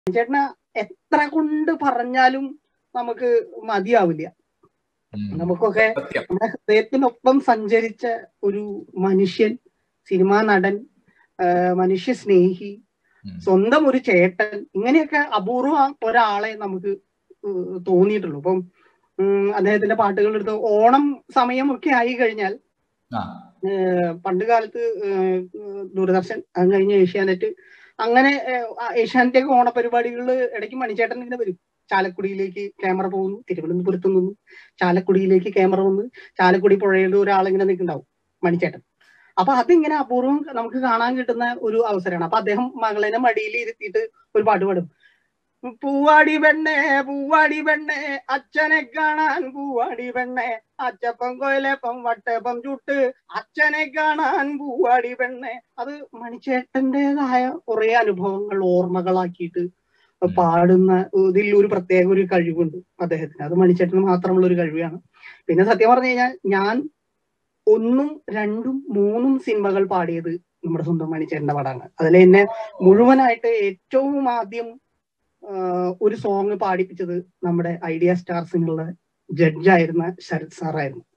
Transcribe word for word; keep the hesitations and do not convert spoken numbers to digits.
ചേട്ടന് എത്ര കൊണ്ട് പറഞ്ഞാലും നമുക്ക് മതിയാവില്ല. നമുക്കൊക്കെ നമ്മുടെ ഹൃദയത്തിനൊപ്പം സഞ്ചരിച്ച ഒരു മനുഷ്യൻ, സിനിമാ നടൻ, മനുഷ്യ സ്നേഹി, സ്വന്തം ഒരു ചേട്ടൻ, ഇങ്ങനെയൊക്കെ അപൂർവം ഒരാളെ നമുക്ക് തോന്നിയിട്ടുള്ളൂ. ഇപ്പം അദ്ദേഹത്തിന്റെ പാട്ടുകൾ എടുത്ത് ഓണം സമയമൊക്കെ ആയി കഴിഞ്ഞാൽ, പണ്ട് കാലത്ത് ദൂരദർശൻ, അത് കഴിഞ്ഞ് ഏഷ്യാനെറ്റ്, അങ്ങനെ ഏഷ്യാനെറ്റൊക്കെ ഓണപരിപാടികളിൽ ഇടയ്ക്ക് മണിച്ചേട്ടൻ ഇങ്ങനെ വരും. ചാലക്കുടിയിലേക്ക് ക്യാമറ പോകുന്നു, തിരുവനന്തപുരത്ത് നിന്നും ചാലക്കുടിയിലേക്ക് ക്യാമറ വന്ന് ചാലക്കുടി പുഴയിൽ ഒരാളിങ്ങനെ നിൽക്കുന്നുണ്ടാവും, മണിച്ചേട്ടൻ. അപ്പൊ അതിങ്ങനെ അപൂർവം നമുക്ക് കാണാൻ കിട്ടുന്ന ഒരു അവസരമാണ്. അപ്പൊ അദ്ദേഹം മകളെ മടിയിൽ ഇരുത്തിയിട്ട് ഒരു പാട്ട് പാടും. പൂവാടി പെണ്ണെ പൂവാടി പെണ്ണെ അച്ഛനെ കാണാൻ, പൂവാടി പെണ്ണെ അച്ചപ്പം കൊയിലപ്പം വട്ടപ്പം ചുട്ട് അച്ഛനെ കാണാൻ പൂവാടി പെണ്ണെ. അത് മണിച്ചേട്ടൻ്റെതായ കുറെ അനുഭവങ്ങൾ ഓർമ്മകളാക്കിയിട്ട് പാടുന്ന ഇതിൽ ഒരു പ്രത്യേക ഒരു കഴിവുണ്ട് അദ്ദേഹത്തിന്. അത് മണിച്ചേട്ടന് മാത്രമുള്ള ഒരു കഴിവാണ്. പിന്നെ സത്യം പറഞ്ഞു കഴിഞ്ഞാൽ ഞാൻ ഒന്നും രണ്ടും മൂന്നും സിനിമകൾ പാടിയത് നമ്മുടെ സ്വന്തം മണിച്ചേട്ടന്റെ പാടാണ്. അതിൽ എന്നെ മുഴുവനായിട്ട് ഏറ്റവും ആദ്യം ഒരു സോങ് പാടിപ്പിച്ചത് നമ്മുടെ ഐഡിയ സ്റ്റാർസിനുള്ള ജഡ്ജായിരുന്ന ശരത് സാറായിരുന്നു.